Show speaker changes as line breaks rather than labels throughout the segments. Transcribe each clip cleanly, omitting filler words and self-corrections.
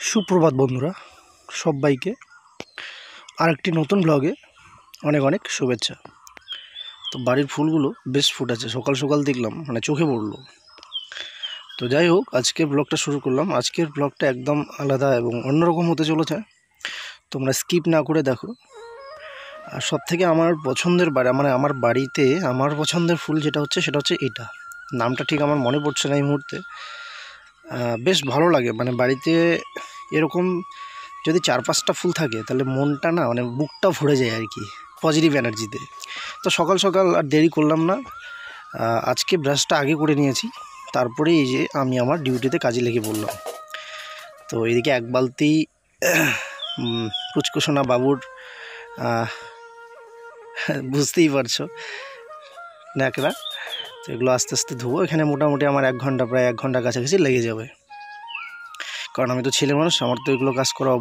সুপ্রভাত বন্ধুরা, সবাইকে আরেকটি নতুন ব্লগে অনেক অনেক শুভেচ্ছা। তো বাড়ির ফুলগুলো বেশ ফুটেছে, সকাল সকাল দেখলাম, মানে চোখে পড়লো। তো যাই হোক, আজকের ব্লগটা শুরু করলাম। আজকের ব্লগটা একদম আলাদা এবং অন্যরকম হতে চলেছে, তোমরা স্কিপ না করে দেখো। আর সব থেকে আমার পছন্দের মানে আমার বাড়িতে আমার পছন্দের ফুল যেটা হচ্ছে সেটা হচ্ছে এটা। নামটা ঠিক আমার মনে পড়ছে না এই মুহূর্তে। বেশ ভালো লাগে, মানে বাড়িতে এরকম যদি 4-5টা ফুল থাকে তাহলে মনটা না, মানে বুকটা ভরে যায় আর কি, পজিটিভ এনার্জিতে। তো সকাল সকাল আর দেরি করলাম না, আজকে ব্রাশটা আগে করে নিয়েছি। তারপরে এই যে আমি আমার ডিউটিতে কাজে লেগে পড়লাম। তো এদিকে এক বালতি পুচকুসোনা বাবুর, বুঝতেই পারছো, ন্যাকড়া। তো এগুলো আস্তে আস্তে ধুবো। এখানে মোটামুটি আমার প্রায় 1 ঘন্টা কাছাকাছি লেগে যাবে, কারণ আমি তো ছেলে মানুষ, আমার তো এগুলো কাজ করা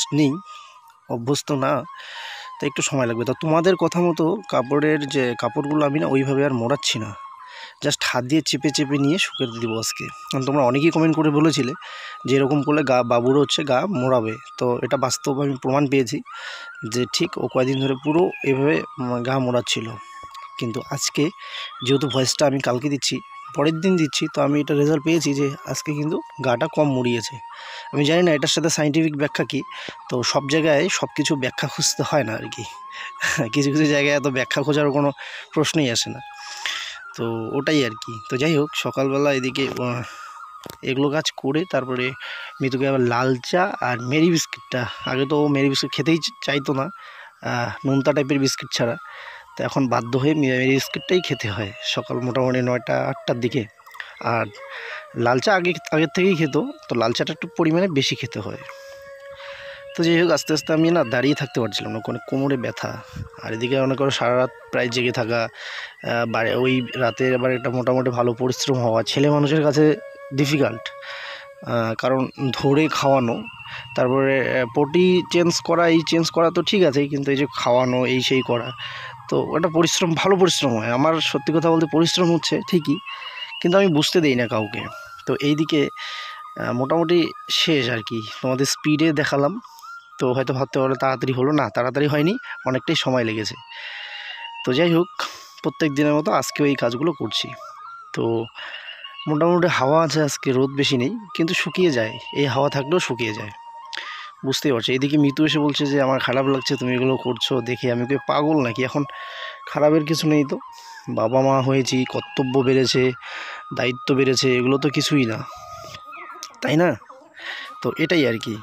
অভ্যস্ত না, তাই একটু সময় লাগবে। তো তোমাদের কথা মতো কাপড়গুলো আমি না ওইভাবে আর মোড়াচ্ছি না, জাস্ট হাত দিয়ে চেপে চেপে নিয়ে শুকিয়ে দিব আজকে। কারণ তোমরা অনেকেই কমেন্ট করে বলেছিলে যে এরকম করলে বাবুরও গা মোড়াবে। তো এটা বাস্তব আমি প্রমাণ পেয়েছি যে ঠিক ও কয়েকদিন ধরে পুরো এভাবে গা মোড়াচ্ছিল। কিন্তু আজকে যেহেতু ভয়েসটা আমি কালকে দিচ্ছি, পরের দিন দিচ্ছি, তো আমি এটা রেজাল্ট পেয়েছি যে আজকে কিন্তু গাটা কম মুড়িয়েছে। আমি জানি না এটার সাথে সাইন্টিফিক ব্যাখ্যা কী। তো সব জায়গায় সব কিছু ব্যাখ্যা খুঁজতে হয় না আর কি। কিছু কিছু জায়গায় এত ব্যাখ্যা খোঁজার কোনো প্রশ্নই আসে না। তো ওটাই আর কি। তো যাই হোক, সকালবেলা এদিকে এগুলো কাজ করে তারপরে মিতুকে আবার লাল চা আর মেরি বিস্কিটটা, আগে তো ও মেরি বিস্কিট খেতেই চাইতো না, নোনতা টাইপের বিস্কিট ছাড়া। তো এখন বাধ্য হয়ে মেরি বিস্কিটটাই খেতে হয় সকাল মোটামুটি 9টা-8টার দিকে। আর লাল চা আগের থেকেই খেত, তো লাল চাটা একটু পরিমাণে বেশি খেতে হয়। তো যাই হোক, আস্তে আস্তে আমি না দাঁড়িয়ে থাকতে পারছিলাম না, কোনো কোমরে ব্যথা। আর এদিকে অনেক করে সারা রাত প্রায় জেগে থাকা, ওই রাতে আবার একটা মোটামুটি ভালো পরিশ্রম হওয়া ছেলে মানুষের কাছে ডিফিকাল্ট। কারণ ধরে খাওয়ানো, তারপরে পটি চেঞ্জ করা তো ঠিক আছে, কিন্তু এই যে খাওয়ানো এই সেই করা, তো একটা পরিশ্রম, ভালো পরিশ্রম হয়। আমার সত্যি কথা বলতে পরিশ্রম হচ্ছে ঠিকই, কিন্তু আমি বুঝতে দিই না কাউকে। তো এইদিকে মোটামুটি শেষ আর কি, তোমাদের স্পিডে দেখালাম। তো হয়তো ভাবতে পারো তাড়াতাড়ি হলো, না তাড়াতাড়ি হয়নি, অনেকটাই সময় লেগেছে। তো যাই হোক, প্রত্যেক দিনের মতো আজকেও এই কাজগুলো করছি। তো মোটামুটি হাওয়া আছে আজকে, রোদ বেশি নেই, কিন্তু শুকিয়ে যায়, এই হাওয়া থাকলেও শুকিয়ে যায়, বুঝতেই পারছি। এইদিকে মিতু এসে বলছে যে আমার খারাপ লাগছে তুমি এগুলো করছো দেখে। আমি কি পাগল নাকি? এখন খারাপের কিছু নেই তো, বাবা মা হয়েছি, কর্তব্য বেড়েছে, দায়িত্ব বেড়েছে, এগুলো তো কিছুই না, তাই না? তো এটাই আর কি,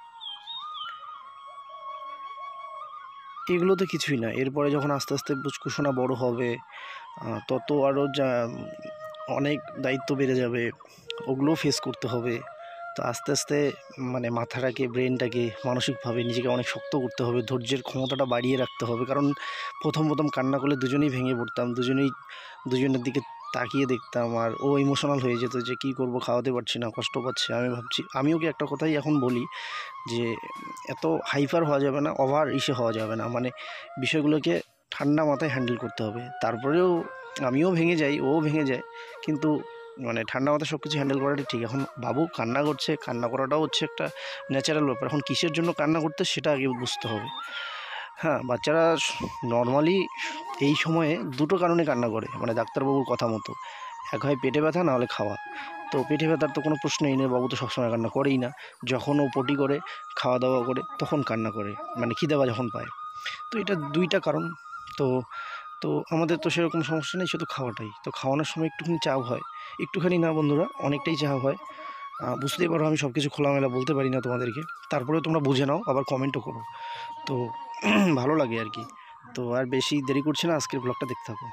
এগুলো তো কিছুই না। এরপরে যখন আস্তে আস্তে পুচকুসোনা বড় হবে, তত আরও অনেক দায়িত্ব বেড়ে যাবে, ওগুলোও ফেস করতে হবে। তো আস্তে আস্তে মানে মাথাটাকে, ব্রেনটাকে মানসিকভাবে নিজেকে অনেক শক্ত করতে হবে, ধৈর্যের ক্ষমতাটা বাড়িয়ে রাখতে হবে। কারণ প্রথম প্রথম কান্না করলে দুজনেই ভেঙে পড়তাম, দুজনের দিকে তাকিয়ে দেখতাম, আর ও ইমোশনাল হয়ে যেত যে কী করব, খাওয়াতে পারছি না, কষ্ট পাচ্ছে। আমি ভাবছি, আমি ওকে একটা কথাই এখন বলি যে এত হাইপার হওয়া যাবে না, ওভার হওয়া যাবে না, মানে বিষয়গুলোকে ঠান্ডা মাথায় হ্যান্ডেল করতে হবে। তারপরেও আমিও ভেঙে যাই, ও ভেঙে যায়, কিন্তু মানে ঠান্ডা মাথায় সব কিছু হ্যান্ডেল করাটা ঠিক। এখন বাবু কান্না করছে, কান্না করাটাও হচ্ছে একটা ন্যাচারাল ব্যাপার। এখন কিসের জন্য কান্না করতে সেটা আগে বুঝতে হবে। হ্যাঁ, বাচ্চারা নর্মালি এই সময়ে দুটো কারণে কান্না করে, মানে ডাক্তারবাবুর কথা মতো। এক হয় পেটে ব্যথা, না হলে খাওয়া। তো পেটে ব্যথার তো কোনো প্রশ্নই নেই, বাবু তো সবসময় কান্না করেই না। যখন ও পটি করে, খাওয়া দাওয়া করে, তখন কান্না করে, মানে খিদে বা যখন পায়। তো এটা দুইটা কারণ। তো তো আমাদের তো সেরকম সমস্যা নেই, শুধু খাওয়াটাই। তো খাওয়ানোর সময় একটুখানি চাপ হয়, একটুখানি না বন্ধুরা, অনেকটাই চাপ হয়। বুঝতেই পারো আমি সব কিছু খোলামেলা বলতে পারি না তোমাদেরকে, তারপরেও তোমরা বুঝে নাও, আবার কমেন্টও করো। তো ভালো লাগে আর কি। তো আর বেশি দেরি করছি না, আজকের ব্লগটা দেখতে থাকো।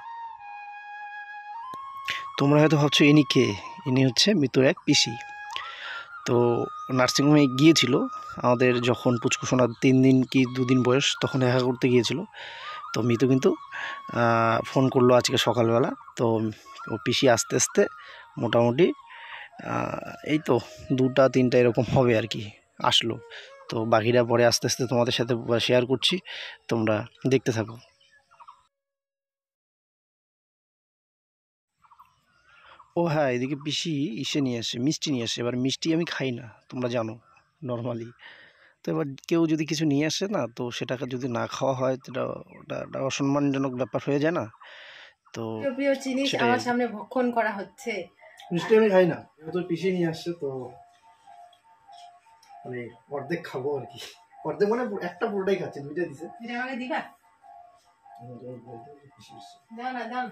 তোমরা হয়তো ভাবছো ইনি কে? ইনি হচ্ছে মিতুর এক পিসি। তো নার্সিংহোমে গিয়েছিল আমাদের, যখন পুচকুসোনা 3 দিন কি 2 দিন বয়স, তখন দেখা করতে গিয়েছিল। তো মিতু কিন্তু ফোন করলো আজকে সকালবেলা। তো ও পিসি আস্তে আস্তে মোটামুটি এই তো 2টা-3টা এরকম হবে আর কি, আসলো। তো বাকিরা পরে আস্তে আস্তে তোমাদের সাথে শেয়ার করছি, তোমরা দেখতে থাকো। ও হ্যাঁ, এদিকে পিসি নিয়ে আসে, মিষ্টি নিয়ে আসে। এবার মিষ্টি আমি খাই না, তোমরা জানো। নর্মালি। তো এবার কেউ যদি কিছু নিয়ে আসে না, তো সেটাকে যদি না খাওয়া হয় ওটা ওটা একটা অসম্মানজনক ব্যাপার হয়ে যায় না। তো
প্রিয় জিনিস আমার সামনে ভক্ষণ করা হচ্ছে।
মিষ্টি আমি খাই না, ও তো পিছিয়ে নিয়ে আসছে, তো মানে অর্ধেক খাবো আর কি। অর্ধেক মানে একটা পুরোটাই খাচ্ছি, দুইটা দিছে।
এটা আমাকে দিবা? দাও না, দাও।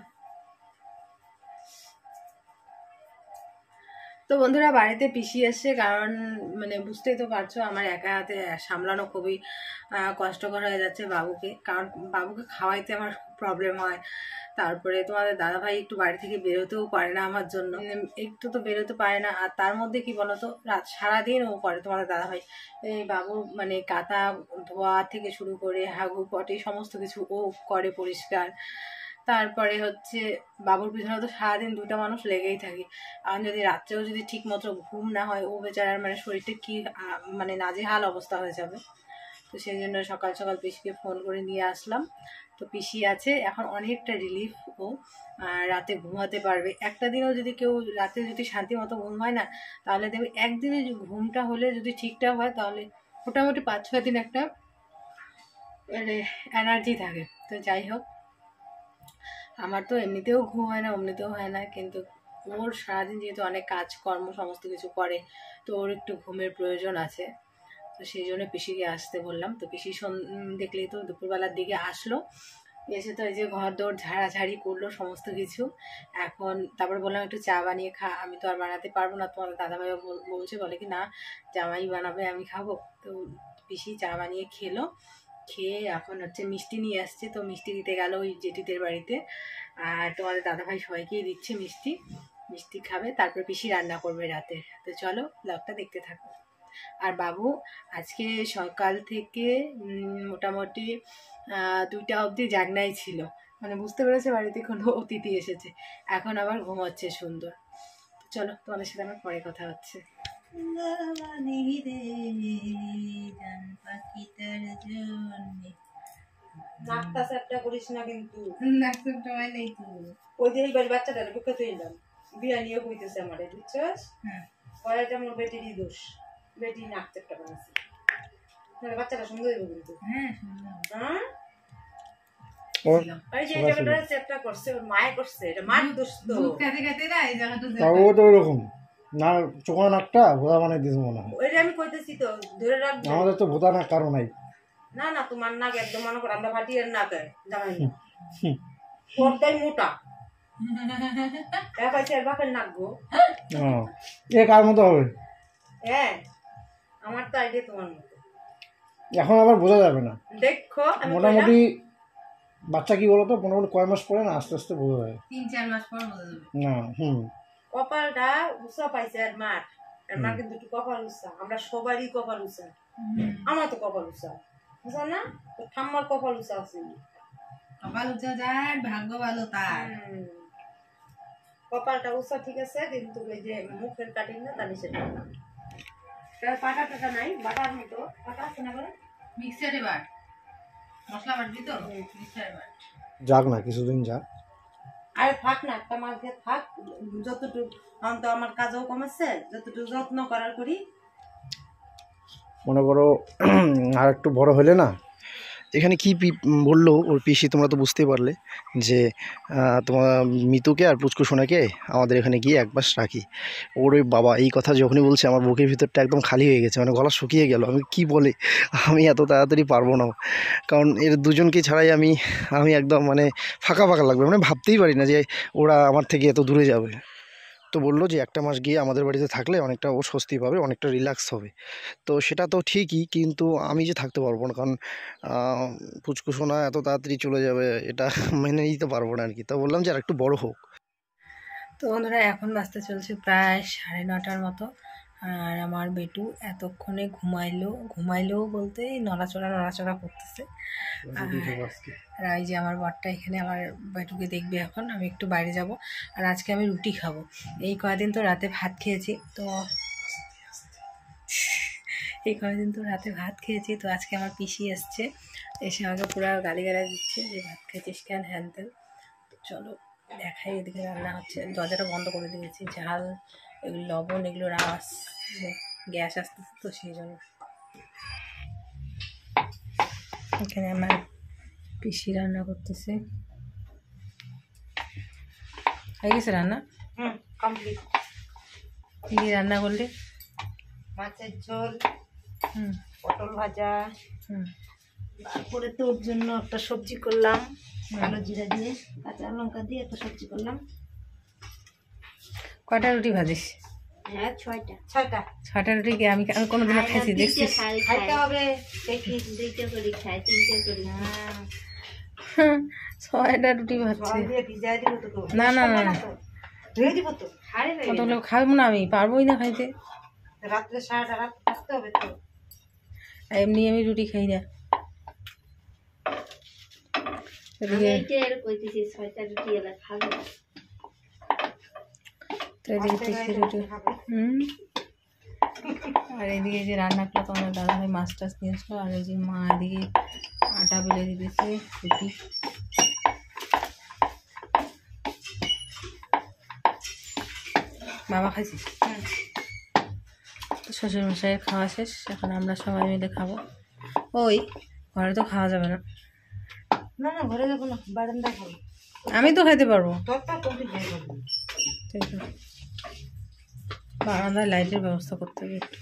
তো বন্ধুরা, বাড়িতে পিসি এসছে, কারণ মানে বুঝতেই তো পারছো আমার একা হাতে সামলানো খুবই কষ্টকর হয়ে যাচ্ছে বাবুকে, কারণ বাবুকে খাওয়াইতে আমার প্রবলেম হয়। তারপরে তোমাদের দাদাভাই একটু বাড়ি থেকে বেরোতেও পারে না আমার জন্য, একটু তো বেরোতে পারে না। আর তার মধ্যে কি বলতো, রাত সারাদিন ও করে তোমাদের দাদাভাই, এই বাবু মানে কাঁথা ধোয়া থেকে শুরু করে হাগু পটি সমস্ত কিছু ও করে পরিষ্কার। তারপরে হচ্ছে বাবুর পিছনে তো সারাদিন দুটা মানুষ লেগেই থাকে। আর যদি রাত্রেও যদি ঠিক মতো ঘুম না হয়, ও বেচারার মানে শরীরটা কি মানে নাজেহাল অবস্থা হয়ে যাবে। তো সেই জন্য সকাল সকাল পিসিকে ফোন করে নিয়ে আসলাম। তো পিসি আছে এখন, অনেকটা রিলিফ ও, রাতে ঘুমাতে পারবে। একটা দিনও যদি কেউ রাতে যদি শান্তি মতো ঘুম হয় না, তাহলে দেখবে একদিনে ঘুমটা হলে যদি ঠিকঠাক হয়, তাহলে মোটামুটি 5-6 দিন একটা মানে এনার্জি থাকে। তো যাই হোক, আমার তো এমনিতেও ঘুম হয় না, এমনিতেও হয় না, কিন্তু ওর সারাদিন যেহেতু অনেক কাজকর্ম সমস্ত কিছু করে, তো ওর একটু ঘুমের প্রয়োজন আছে। তো সেই জন্য পিসিকে আসতে বললাম। তো পিসি দেখলেই তো দুপুরবেলার দিকে আসলো, এসে তো এই যে ঘর দৌড় ঝাড়াঝাড়ি করলো সমস্ত কিছু। এখন তারপর বললাম একটু চা বানিয়ে খা, আমি তো আর বানাতে পারবো না, তোমার দাদাভাইও বলছে, বলে কি না জামাই বানাবে আমি খাবো। তো পিসি চা বানিয়ে খেলো, খেয়ে এখন হচ্ছে মিষ্টি নিয়ে আসছে, তো মিষ্টি দিতে গেল ওই জেঠিদের বাড়িতে। আর তোমাদের দাদাভাই সবাইকেই দিচ্ছে মিষ্টি, মিষ্টি খাবে, তারপর পিসি রান্না করবে রাতে। তো চলো ব্লগটা দেখতে থাকো। আর বাবু আজকে সকাল থেকে মোটামুটি 2টা অবধি জাগনাই ছিল, মানে বুঝতে পেরেছে বাড়িতে কোনো অতিথি এসেছে। এখন আবার ঘুমাচ্ছে সুন্দর। চলো তোমাদের সাথে আমার পরে কথা হচ্ছে। নাকটা চ্যাপটা করিস না কিন্তু, নাক চ্যাপটা হয় নাই তো। ওই যে এইবার বাচ্চাটার বুকে তুইলাম, বিয়া নিয়ে কইতেছে আমারে, বুঝছস? পরে এটা আমার বেটিরই দোষ, বেটি নাক চ্যাপটা বানাইছে। বাচ্চাটা সুন্দর হইব কিন্তু। হ্যাঁ সুন্দর। হ্যাঁ ওই যে জায়গাটা চ্যাপটা করছে ওর মায়ে করছে, এটা মার দোষ তো। দুধ খেতে খেতে না এই জায়গাটা
তাও তো ওরকম না, চোখা নাকটা ভোদা বানাই দিয়েছে মনে হয়।
ওইটা আমি কইতেছি তো, ধরে রাখবো।
আমাদের তো ভোদা নাক কারো নাই।
না না, তোমার নাক একদম মনে করো আমরা ভাটিয়ার নাক জামাই না, ওরটাই মোটা। বাপের নাক গো। এ
কার মতো হবে?
হ্যাঁ আমার তো আইডিয়া তোমার মতো।
এখন আবার বোঝা যাবে না,
দেখো
মোটামুটি বাচ্চা কি বলতো, মোটামুটি কয় মাস পরে না আস্তে আস্তে বোঝা যায়,
3-4 মাস পর বোঝা যাবে
না।
কপালটা উঁচা পাইছে আর মার, আর মার কিন্তু একটু কপাল উঁচা, আমরা সবারই কপাল উঁচা। আমার তো কপাল উঁচা, বুঝা না? তো ঠাম্মার কপাল উঁচা আছে, কপাল উঁচা যার ভাগ্য ভালো তার। কপালটা উঁচা ঠিক আছে, কিন্তু ওই যে মুখের কাটিং না, তার নিচে পাটা টাটা নাই, বাটার মতো পাটা আছে না বলে মিক্সারে বাট, মশলা বাটবি তো মিক্সারে বাট।
যাক না কিছুদিন যাক,
আরে থাক না, একটা মাস দিয়ে থাক, যতটুকু এখন তো আমার কাজও কমেছে, যতটুকু যত্ন করার করি।
মনে করো আর একটু বড় হলে না, এখানে কি বললো ওর পিসি, তোমরা তো বুঝতেই পারলে যে তোমার মিতুকে আর পুচকু সোনাকে আমাদের এখানে গিয়ে একবার রাখি। ওর ওই বাবা এই কথা যখনই বলছে আমার বুকের ভিতরটা একদম খালি হয়ে গেছে, মানে গলা শুকিয়ে গেল। আমি কি বলে, আমি এত তাড়াতাড়ি পারবো না, কারণ এর দুজনকে ছাড়াই আমি আমি একদম মানে ফাঁকা ফাঁকা লাগবে, মানে ভাবতেই পারি না যে ওরা আমার থেকে এত দূরে যাবে। তো বললো যে একটা মাস গিয়ে আমাদের বাড়িতে থাকলে অনেকটা ও স্বস্তি পাবে, অনেকটা রিল্যাক্স হবে। তো সেটা তো ঠিকই, কিন্তু আমি যে থাকতে পারবো না, কারণ পুচকু সোনা এত তাড়াতাড়ি চলে যাবে এটা মেনে নিতে পারবো না আর কি। তা বললাম যে আর একটু বড় হোক।
তো বন্ধুরা এখন বাজতে চলছে প্রায় 9:30 মতো, আর আমার বেটু এতক্ষণে ঘুমাইলেও বলতে নড়াচড়া করতেছে। আর এই যে আমার বরটা এখানে আমার বেটুকে দেখবে, এখন আমি একটু বাইরে যাব। আর আজকে আমি রুটি খাবো, এই কয়েকদিন তো রাতে ভাত খেয়েছি, তো আজকে আমার পিসি এসছে, এসে আমাকে পুরো গালিগালা দিচ্ছে যে ভাত খেয়েছিস কেন, হ্যান তেন। চলো দেখাই, এদিকে রান্না হচ্ছে, দরজাটা বন্ধ করে দিয়েছি, ঝাল এগুলো লবণ এগুলো রাস গ্যাস আসতেছে তো সেই জন্য। এখানে আমার পিসি রান্না করতেছে। হয়ে গেছে রান্না?
কমপ্লিট।
কি দিয়ে রান্না করলে?
মাছের ঝোল,
হুম
পটল ভাজা,
হুম
তারপরে তো ওর জন্য একটা সবজি করলাম কালো জিরা দিয়ে, কাঁচা লঙ্কা দিয়ে একটা সবজি করলাম।
কয়টা রুটি ভাজিস?
হ্যাঁ, ছয়টা।
6টা রুটি কি আমি কোনোদিনও খাইছি দেখছিস?
খাইতে হবে, দেখিস। 2টা করে খাই, 3টা করে।
6টা রুটি ভাজছে।
দিয়ে ভিজাই দিব তো।
না না না,
ধুয়ে দিব তো।
কতগুলো খাবো না, আমি পারবোই না খাইতে।
রাত্রে সারাটা রাত থাকতে হবে তো।
আর এমনি আমি রুটি খাই না। এদিকে তো এদিকে পিসি রুটি। আর এদিকে যে রান্না করলো তো আমার দাদা ভাই মাছ টাছ নিয়ে আসলো। আর এই যে মা এদিকে আটা বেলে দিতেছে রুটি। বাবা খাইছিস? তো শ্বশুরমশাইয়ের খাওয়া শেষ, এখন আমরা সবাই মিলে খাবো। ওই ঘরে তো খাওয়া যাবে না।
না না, ঘরে যাবো না, বারান্দায় খাবো।
আমি তো খাইতে পারবো।
তোরটা কমপ্লিট হয়ে যাবে।
ঠিক আছে, বারান্দায় লাইটের ব্যবস্থা করতে হবে একটু।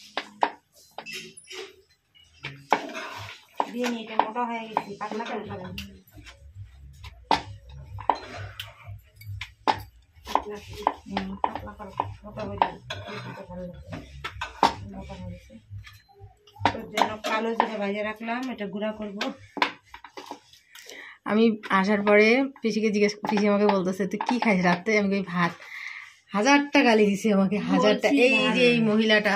দিয়ে নি, এটা মোটা হয়ে গেছে, পাতলা করে খাবেন। পাতলা করো, মোটা হয়ে যাবে। ভালো লাগবে, মোটা হয়ে গেছে। তোর জন্য কালো জিরা ভাজা রাখলাম, এটা গুঁড়া করবো।
আমি আসার পরে পিসিকে জিজ্ঞেস, পিসি আমাকে বলতেছে তুই কি খাইস রাত্রে? আমি কই ভাত। 1000টা গালি দিছে আমাকে, 1000টা। এই যে এই মহিলাটা,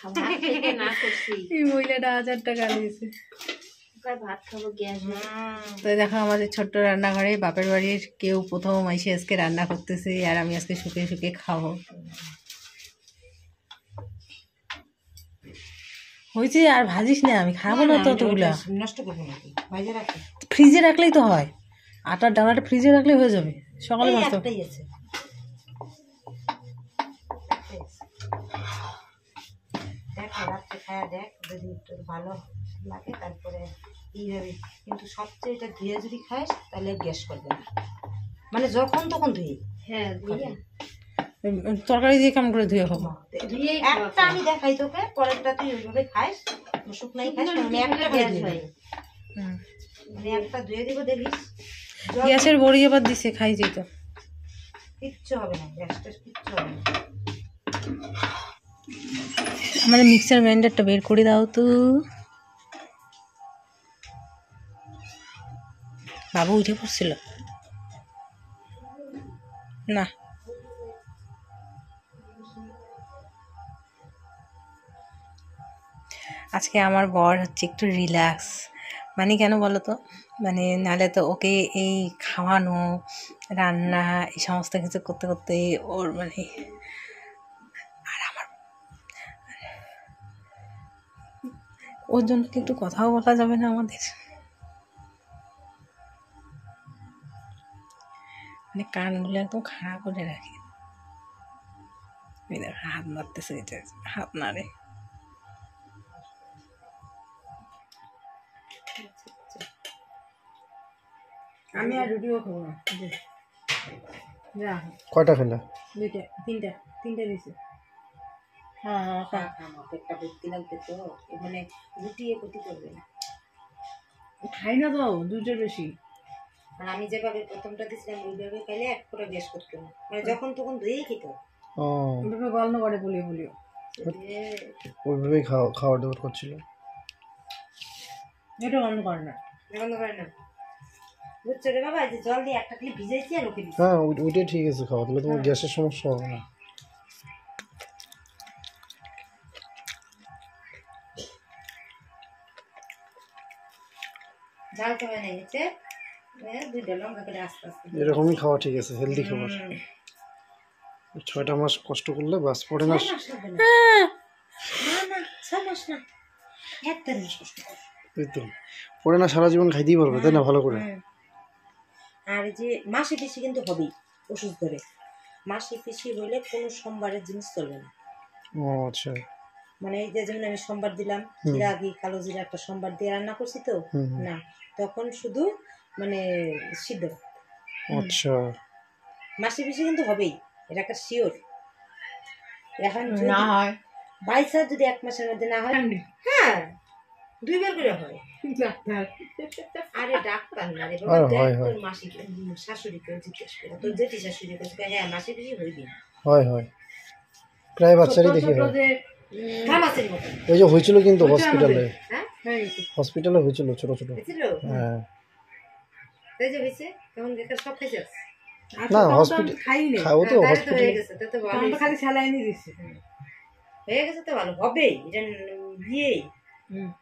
এই মহিলাটা 1000টা গালি দিছে।
ভাত খাবো, গ্যাস।
তো দেখো আমাদের ছোট্ট রান্নাঘরে বাপের বাড়ির কেউ প্রথম এসে আজকে রান্না করতেছে, আর আমি আজকে শুকিয়ে শুকিয়ে খাবো। হয়েছে, আর ভাজিস না, আমি খাবো না ততগুলা।
নষ্ট করবো নাকি, ভাজা রাখি।
ফ্রিজে রাখলেই তো হয়, আটার ডালাটা ফ্রিজে রাখলেই হয়ে যাবে, সকালে ভাজতে হবে।
একটাই আছে। দেখ রাত্রে খায়া দেখ, যদি একটু ভালো লাগে তারপরে এইভাবে। কিন্তু সবচেয়ে এটা ধুয়ে যদি খাস তাহলে গ্যাস করবে না, মানে যখন তখন ধুয়ে। হ্যাঁ,
তরকারি দিয়ে কেমন করে ধুয়ে খাবো?
একটা আমি দেখাই তোকে, পরেরটা তুই ওইভাবে খাস, শুকনাই খাস। আমি একটা ধুয়ে দিব, মানে একটা ধুয়ে দিব, দেখিস
গ্যাসের বড়ি আবার দিছে, খাইছি তো,
কিচ্ছু হবে না, গ্যাস ট্যাস কিচ্ছু হবে না।
আমার মিক্সার গ্রাইন্ডারটা বের করে দাও তো। বাবু উঠে পড়ছিল না। আজকে আমার বর হচ্ছে একটু রিল্যাক্স, মানে কেন বলো তো, মানে নালে তো ওকে এই খাওয়ানো রান্না এই সমস্ত কিছু করতে করতে ওর মানে, আর আমার ওর জন্য কি একটু কথাও বলা যাবে না আমাদের? মানে কানগুলো একদম খাড়া করে রাখে। হাত মারতেছে, হাত নাড়ে। আমি আর রুটিও খাবো না। যা,
কয়টা খেলে?
2টা 3টা দিয়েছে। হ্যাঁ হ্যাঁ,
একটা ভর্তি লাগবে তো, মানে রুটি এ ক্ষতি করবে না।
খাই না তো 2টার বেশি।
আর আমি যেভাবে প্রথমটা দিয়েছিলাম ওইভাবে খাইলে এক ফোঁটা গ্যাস করতো না, মানে যখন তখন ধুয়েই খেত।
ও,
ওইভাবে গল্প করে বলিও বলিও,
ওইভাবেই খাওয়া দাওয়া করছিল।
এটা গন্ধ করে না,
গন্ধ করে না, বুঝছো রে বাবা? যে জল দিয়ে একটা খালি ভিজাইছি আর ওকে দিচ্ছি।
হ্যাঁ, ওইটাই ঠিক আছে খাওয়া, তাহলে তোমার গ্যাসের সমস্যা হবে না।
ঝাল তো হয়ে গেছে, 2টা লঙ্কা করে আস্তে আস্তে
এরকমই খাওয়া ঠিক আছে, হেলদি খাবার। 6টা মাস কষ্ট করলে বাস পড়ে না।
না না, 6 মাস না, 1 মাস কষ্ট কর।
এই তো পড়ে না, সারা জীবন খাইতেই পারবে, তাই না? ভালো করে।
আর যে মাসে পিসি কিন্তু হবেই ওষুধ ধরে, মাসে পিসি হইলে কোনো সোমবারের জিনিস চলবে না।
ও আচ্ছা,
মানে এই যে যেমন আমি সোমবার দিলাম জিরা ঘি কালো জিরা একটা সোমবার দিয়ে রান্না করছি তো না, তখন শুধু মানে সিদ্ধ।
আচ্ছা
মাসে পিসি কিন্তু হবেই, এটা একটা শিওর। এখন
না হয়
বাইসা যদি 1 মাসের মধ্যে না হয়, হ্যাঁ 2 বার করে হয়। আরে ডাক্তার না রে বাবা, দেখ তোর মাসিকে শাশুড়িকে জিজ্ঞেস করে, তোর জেঠি শাশুড়ি কাছে, হ্যাঁ মাসে পিসি হইবি।
হয় হয়, প্রায় বাচ্চারই দেখি হয়।
ঘামাসের মতো
ওই যে হয়েছিল কিন্তু হসপিটালে,
হ্যাঁ
হসপিটালে হয়েছিল ছোট ছোট।
হয়েছিল,
হ্যাঁ
তাই যে হয়েছে কেমন দেখে সব খাইছে।
না হসপিটাল
খাইনি,
খাও তো
হয়ে
হসপিটাল।
গেছে, তো ভালো
তখন তো খালি স্যালাইনই দিচ্ছে।
হয়ে গেছে, তো ভালো হবে, এটা বিয়ে